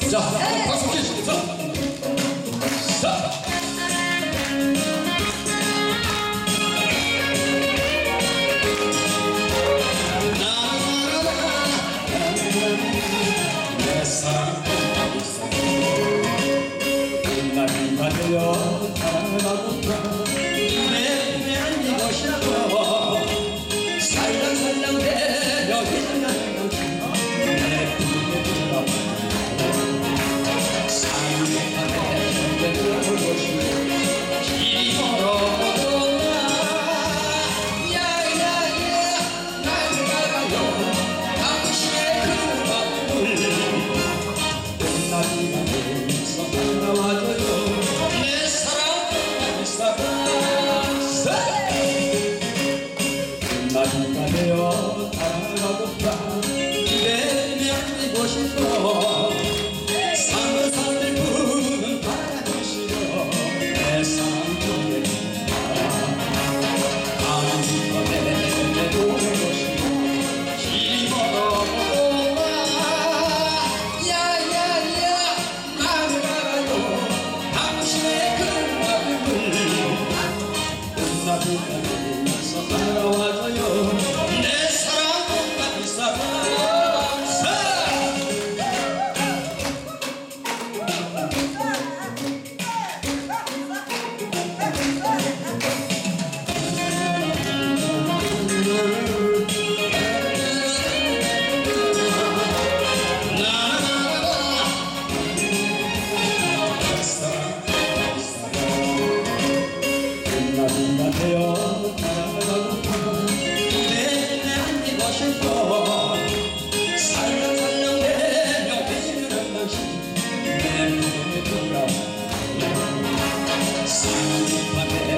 자, 박수 치시죠. 자. 내 사랑 나비가 되어 살아가고파 내 품에 안기고 싶어 살랑살랑 내려가는 내 품에 들어가 사랑에 내려오고 싶어 길이 멀어도 야야야 날 가봐요 당신의 그 마음을 나비가 되어서 나와줘요 내 사랑 사랑 나비가 되어 살아가고파 내 안기고 싶어 산을 부는 바람이 싫어 내 사랑 속에 가는 밤에 오고 싶어 길이 멀어 야야야 나를 알아요 당신의 그 마음을 나비가 되어서 살아와줘요 내 사랑 나비 사랑 나비가 되어 살아가고파 내 안기고 싶어 살랑살랑 내려오는 당신 내 품에 돌아와 산이 밤에